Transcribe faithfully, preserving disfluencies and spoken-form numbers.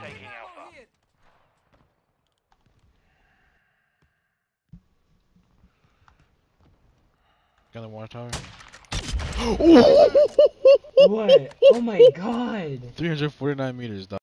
taking Alpha. Got the water tower. What? Oh my god! three hundred forty-nine meters, dog.